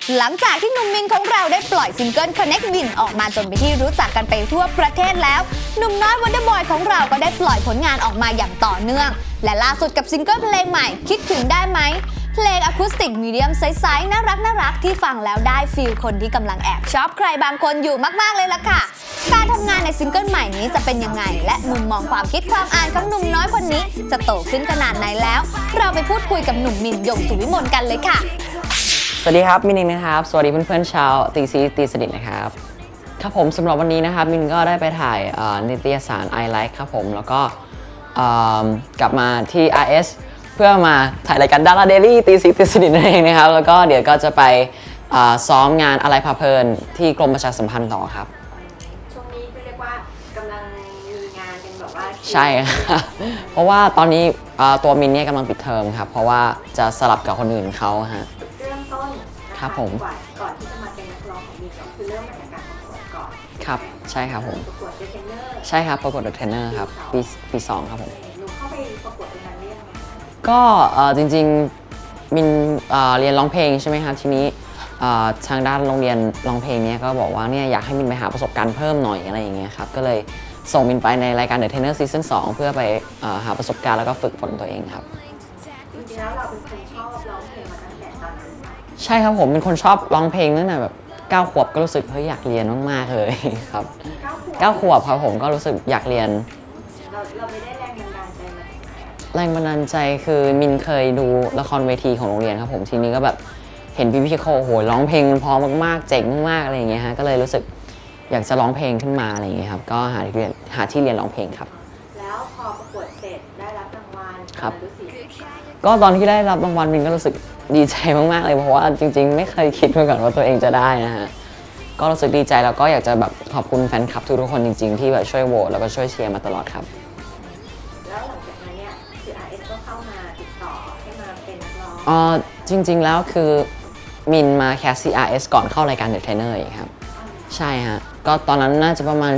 หลังจากที่หนุ่มมินของเราได้ปล่อยซิงเกิล Connect Win ออกมาจนเป็นที่รู้จักกันไปทั่วประเทศแล้วหนุ่มน้อย Wonderboy ของเราก็ได้ปล่อยผลงานออกมาอย่างต่อเนื่องและล่าสุดกับซิงเกิลเพลงใหม่คิดถึงได้ไหมเพลงอะคูสติกมีเดียมใสๆน่ารักที่ฟังแล้วได้ฟีลคนที่กำลังแอบชอบใครบางคนอยู่มากๆเลยล่ะค่ะการทำงานในซิงเกิลใหม่นี้จะเป็นยังไงและมุมมองความคิดความอ่านของหนุ่มน้อยคนนี้จะโตขึ้นขนาดไหนแล้วเราไปพูดคุยกับหนุ่มมินยงสุวิมลกันเลยค่ะสวัสดีครับมินเองนะครับสวัสดีเพื่อนๆชาวตีซีตีสนิทนะครับครับผมสำหรับวันนี้นะครับมินก็ได้ไปถ่ายนิตยสาร I Like ครับผมแล้วก็กลับมาที่ RS เพื่อมาถ่ายรายการดาราเดลี่ตีซีตีสนิทนั่นเองนะครับแล้วก็เดี๋ยวก็จะไปซ้อมงานอะไรพาเพลินที่กรมประชาสัมพันธ์ต่อครับช่วงนี้เรียกว่ากำลังมีงานกันแบบว่าใช่ครับเพราะว่าตอนนี้ตัวมินเนี่ยกำลังปิดเทอมครับเพราะว่าจะสลับกับคนอื่นเขาฮะเริ่มต้นครับผมก่อนที่จะมาเป็นนักร้องของมินก็คือเริ่มมาจากการประกวดก่อนครับใช่ครับผมประกวดเดอะเทรนเนอร์ใช่ครับประกวดเดอะเทรนเนอร์ครับปี2ครับผมหนูเข้าไปประกวดตรงนั้นได้ยังไงก็จริงๆมินเรียนร้องเพลงใช่ไหมครับทีนี้ทางด้านโรงเรียนร้องเพลงเนี้ยก็บอกว่าเนี่ยอยากให้มินไปหาประสบการณ์เพิ่มหน่อยอะไรอย่างเงี้ยครับก็เลยส่งมินไปในรายการ The Trainer Season 2 เพื่อไปหาประสบการณ์แล้วก็ฝึกฝนตัวเองครับจริงๆแล้วเราเป็นคนชอบร้องเพลงมาตั้งแต่ตอนนั้นใช่ครับผมเป็นคนชอบร้องเพลงตั้งแต่แบบ9 ขวบก็รู้สึกเฮ้ยอยากเรียนมากๆเลยครับ9 ขวบครับผมก็รู้สึกอยากเรียนเราไม่ได้แรงบันดาลใจมาจากไหนแรงบันดาลใจคือมินเคยดูละครเวทีของโรงเรียนครับผมทีนี้ก็แบบเห็นพี่ๆเขาโอ้โหร้องเพลงพอมากๆเจ๋งมากๆอะไรอย่างเงี้ยฮะก็เลยรู้สึกอยากจะร้องเพลงขึ้นมาอะไรอย่างเงี้ยครับก็หาที่เรียนร้องเพลงครับแล้วพอประกวดเสร็จได้รับรางวัลครับก็ตอนที่ได้รับรางวัลมินก็รู้สึกดีใจมากๆเลยเพราะว่าจริงๆไม่เคยคิดมาก่อนว่าตัวเองจะได้นะฮะก็รู้สึกดีใจแล้วก็อยากจะแบบขอบคุณแฟนคลับทุกคนจริงๆที่แบบช่วยโหวตแล้วก็ช่วยเชียร์มาตลอดครับแล้วหลังจากนั้นเนี่ยคือ RS ก็เข้ามาติดต่อให้มาเป็นนักร้องจริงๆแล้วคือมินมาแคส CRS ก่อนเข้ารายการ The Trainer อีกครับใช่ฮะก็ตอนนั้นน่าจะประมาณ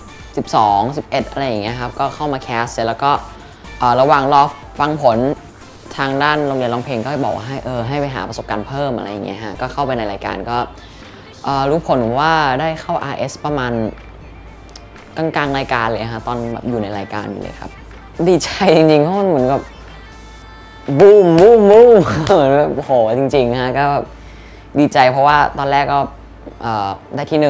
12 11อะไรอย่างเงี้ยครับก็เข้ามาแคสเสร็จแล้วก็ระหว่างรอฟังผลทางด้านโรงเรียนร้องเพลงก็บอกว่าให้ไปหาประสบการณ์เพิ่มอะไรอย่างเงี้ยฮะก็เข้าไปในรายการก็รู้ผลว่าได้เข้า RS ประมาณกลางๆรายการเลยฮะตอนแบบอยู่ในรายการอยู่เลยครับดีใจจริงๆเพราะมันเหมือนกับบูมโอ้โหจริงๆฮะก็ดีใจเพราะว่าตอนแรกก็ได้ที่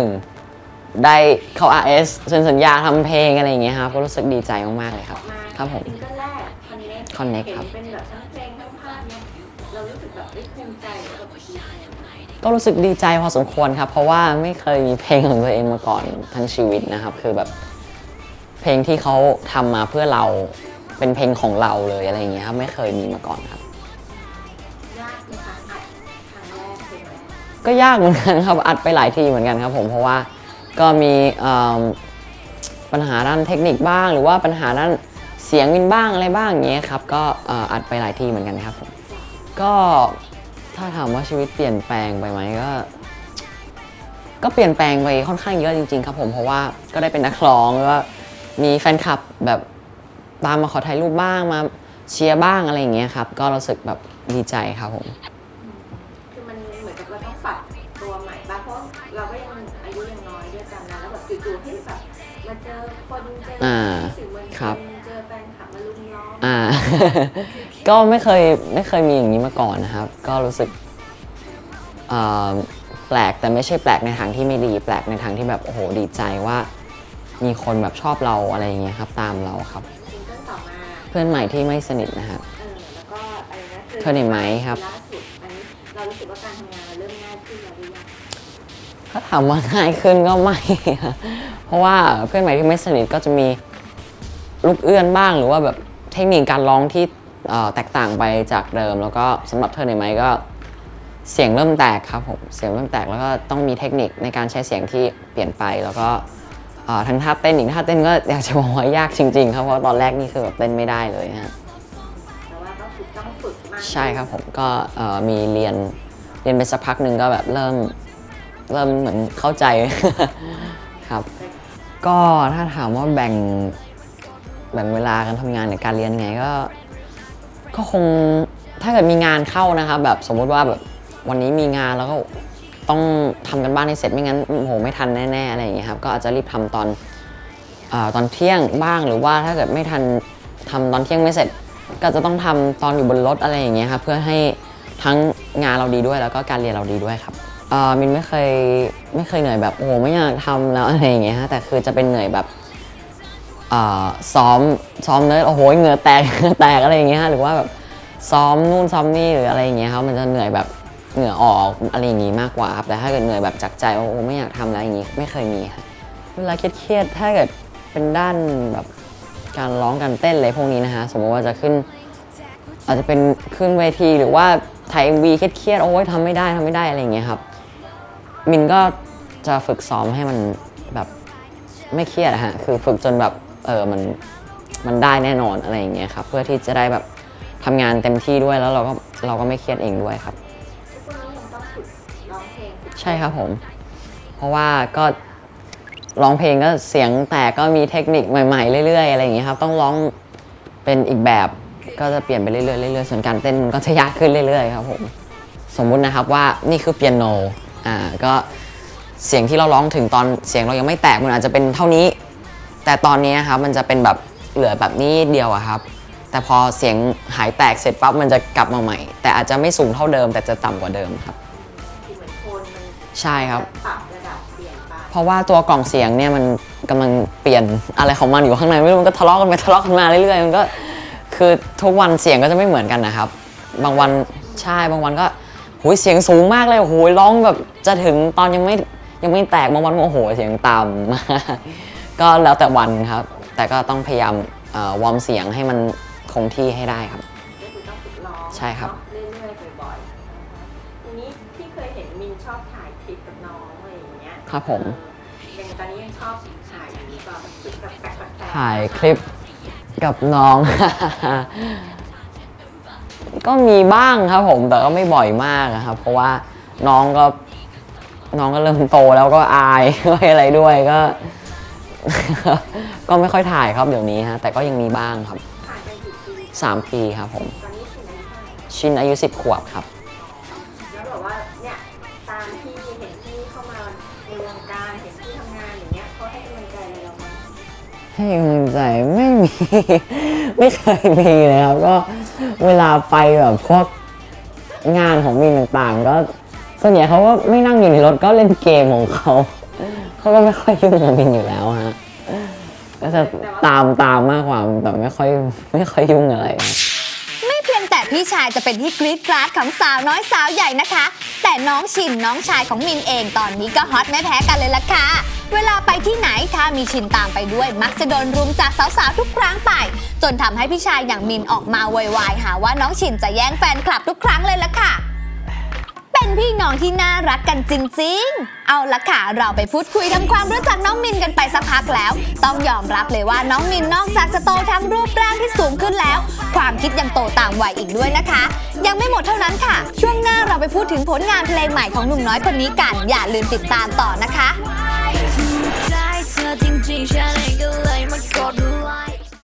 1ได้เข้า RS เซ็นสัญญาทำเพลงอะไรอย่างเงี้ยครับก็รู้สึกดีใจมากๆเลยครับครับผมซิงเกิลแรก Connect ครับเป็นแบบทั้งเพลงทั้งภาพเนี่ยเรารู้สึกแบบได้ภูมิใจกับก็รู้สึกดีใจพอสมควรครับเพราะว่าไม่เคยมีเพลงของตัวเองมาก่อนทั้งชีวิตนะครับคือแบบเพลงที่เขาทำมาเพื่อเราเป็นเพลงของเราเลยอะไรอย่างเงี้ยครับไม่เคยมีมาก่อนครับยากไหมคะอัดครั้งแรกเพลงแรกก็ยากเหมือนกันครับอัดไปหลายทีเหมือนกันครับผมเพราะว่าก็มีปัญหาด้านเทคนิคบ้างหรือว่าปัญหาด้านเสียงมินบ้างอะไรบ้างอย่างเงี้ยครับก็อัดไปหลายทีเหมือนกันครับผมก็ถ้าถามว่าชีวิตเปลี่ยนแปลงไปไหมก็เปลี่ยนแปลงไปค่อนข้างเยอะจริงๆครับผมเพราะว่าก็ได้เป็นนักร้องแล้วก็มีแฟนคลับแบบตามมาขอถ่ายรูปบ้างมาเชียร์บ้างอะไรอย่างเงี้ยครับก็รู้สึกแบบดีใจครับผมคือมันเหมือนกับเราต้องปรับตัวใหม่บ้างเพราะเราก็ยังอายุยังน้อยด้วยกันนะแล้วแบบจู่ๆให้แบบมาเจอคนเจอสื่อมวลชนเจอแฟนคลับมาลุมล้อมก็ไม่เคยมีอย่างนี้มาก่อนนะครับก็รู้สึกแปลกแต่ไม่ใช่แปลกในทางที่ไม่ดีแปลกในทางที่แบบโอ้โหดีใจว่ามีคนแบบชอบเราอะไรอย่างเงี้ยครับตามเราครับซิงเกิลต่อมาเพื่อนใหม่ที่ไม่สนิทนะครับแล้วก็อะไรนะเธอได้ไหมครับล่าสุดอันนี้เรารู้สึกว่าการทำงานเราเริ่มง่ายขึ้นแล้วหรือยังถ้าถามว่าง่ายขึ้นก็ไม่เพราะว่าเพื่อนใหม่ที่ไม่สนิทก็จะมีลูกเอื้อนบ้างหรือว่าแบบเทคนิคการร้องที่แตกต่างไปจากเดิมแล้วก็สำหรับเธอได้ไหมก็เสียงเริ่มแตกครับผมเสียงเริ่มแตกแล้วก็ต้องมีเทคนิคในการใช้เสียงที่เปลี่ยนไปแล้วก็ทั้งท่าเต้นอีกท่าเต้นก็อยากจะบอกว่ายากจริงๆครับเพราะตอนแรกนี่คือแบบเต้นไม่ได้เลยฮะแต่ว่าก็คือต้องฝึกมากใช่ครับผมก็มีเรียนไปสักพักหนึ่งก็แบบเริ่มเหมือนเข้าใจครับก็ถ้าถามว่าแบ่งเวลาการทำงานกับการเรียนไงก็คงถ้าเกิดมีงานเข้านะครับแบบสมมุติว่าแบบวันนี้มีงานแล้วก็ต้องทำกันบ้านให้เสร็จไม่งั้นโอ้โหไม่ทันแน่ๆอะไรอย่างเงี้ยครับก็อาจจะรีบทำตอนเที่ยงบ้างหรือว่าถ้าเกิดไม่ทันทำตอนเที่ยงไม่เสร็จก็จะต้องทำตอนอยู่บนรถอะไรอย่างเงี้ยครับเพื่อให้ทั้งงานเราดีด้วยแล้วก็การเรียนเราดีด้วยครับมินไม่เคยเหนื่อยแบบโอ้โหไม่อยากทำแล้วอะไรอย่างเงี้ยฮะแต่คือจะเป็นเหนื่อยแบบซ้อมเลยโอ้โหเหงื่อแตกอะไรอย่างเงี้ยฮะหรือว่าแบบซ้อมนู่นซ้อมนี่หรืออะไรอย่างเงี้ยครับมันจะเหนื่อยแบบเหงื่อออกอะไรอย่างงี้มากกว่าครับแต่ถ้าเกิดเหนื่อยแบบจากใจโอ้โหไม่อยากทำแล้วอย่างงี้ไม่เคยมีครับเวลาเครียดถ้าเกิดเป็นด้านแบบการร้องการเต้นอะไรพวกนี้นะฮะสมมติว่าจะขึ้นอาจจะเป็นขึ้นเวทีหรือว่าถ่าย MV เครียดโอ้ยทำไม่ได้อะไรอย่างเงี้ยครับมินก็จะฝึกซ้อมให้มันแบบไม่เครียดฮะคือฝึกจนแบบมันได้แน่นอนอะไรอย่างเงี้ยครับเพื่อที่จะได้แบบทำงานเต็มที่ด้วยแล้วเราก็ไม่เครียดเองด้วยครับใช่ครับผมเพราะว่าก็ร้องเพลงก็เสียงแตกก็มีเทคนิคใหม่ๆเรื่อยๆอะไรอย่างเงี้ยครับต้องร้องเป็นอีกแบบก็จะเปลี่ยนไปเรื่อยๆส่วนการเต้นมันก็จะยากขึ้นเรื่อยๆครับผมสมมุตินะครับว่านี่คือเปียโนก็เสียงที่เราร้องถึงตอนเสียงเรายังไม่แตกมันอาจจะเป็นเท่านี้แต่ตอนนี้ครับมันจะเป็นแบบเหลือแบบนี้เดียวอะครับแต่พอเสียงหายแตกเสร็จปั๊บมันจะกลับมาใหม่แต่อาจจะไม่สูงเท่าเดิมแต่จะต่ำกว่าเดิมครับใช่ครับเพราะว่าตัวกล่องเสียงเนี่ยมันกำลังเปลี่ยนอะไรของมันอยู่ข้างในไม่รู้มันก็ทะเลาะกันไปทะเลาะกันมาเรื่อยๆมันก็คือทุกวันเสียงก็จะไม่เหมือนกันนะครับบางวันใช่บางวันก็โหยเสียงสูงมากเลยโหยร้องแบบจะถึงตอนยังไม่แตกบางวันโอ้โหเสียงต่ำมากก็แล้วแต่วันครับแต่ก็ต้องพยายามวอร์มเสียงให้มันคงที่ให้ได้ครับใช่ครับเรื่อยๆบ่อยๆทีนี้ที่เคยเห็นมินชอบถ่ายคลิปกับน้องอะไรอย่างเงี้ยครับผมอย่างตอนนี้ยังชอบถ่ายอยู่ก่อนคลิปกับถ่ายคลิปกับน้อง ก็มีบ้างครับผมแต่ก็ไม่บ่อยมากครับเพราะว่าน้องก็เริ่มโตแล้วก็อายอะไรด้วยก็ไม่ค่อยถ่ายครับเดี๋ยวนี้ฮะแต่ก็ยังมีบ้างครับถ่ายไปกี่ปี 3 ปีครับผมตอนนี้ชินอายุ10 ขวบครับแล้วบอกว่าเนี่ยตามที่เห็นที่เข้ามาในวงการเห็นที่ทำงานอย่างเงี้ยเขาให้กำลังใจเราไหมให้กำลังใจไม่มี ไม่เคยมีเลยครับก็เวลาไปแบบพวกงานของมินต่างๆก็ส่วนใหญ่เขาก็ไม่นั่งอยู่ในรถก็เล่นเกมของเขาก็ไม่ค่อยยุ่งกับมินอยู่แล้วฮะก็จะตามมากกว่าแต่ไม่ค่อยยุ่งอะไรไม่เพียงแต่พี่ชายจะเป็นที่กรี๊ดกราดของสาวน้อยสาวใหญ่นะคะแต่น้องชินน้องชายของมินเองตอนนี้ก็ฮอตไม่แพ้กันเลยล่ะค่ะเวลาไปที่ไหนถ้ามีชินตามไปด้วยมักจะโดนรุมจากสาวๆทุกครั้งไปจนทำให้พี่ชายอย่างมินออกมาโวยวายหาว่าน้องชินจะแย่งแฟนคลับทุกครั้งเลยล่ะค่ะเป็นพี่น้องที่น่ารักกันจริงๆเอาละค่ะเราไปพูดคุยทำความรู้จักน้องมินกันไปสักพักแล้วต้องยอมรับเลยว่าน้องมินนอกจากจะโตทั้งรูปร่างที่สูงขึ้นแล้วความคิดยังโตตามวัยอีกด้วยนะคะยังไม่หมดเท่านั้นค่ะช่วงหน้าเราไปพูดถึงผลงานเพลงใหม่ของหนุ่มน้อยคนนี้กันอย่าลืมติดตามต่อนะคะ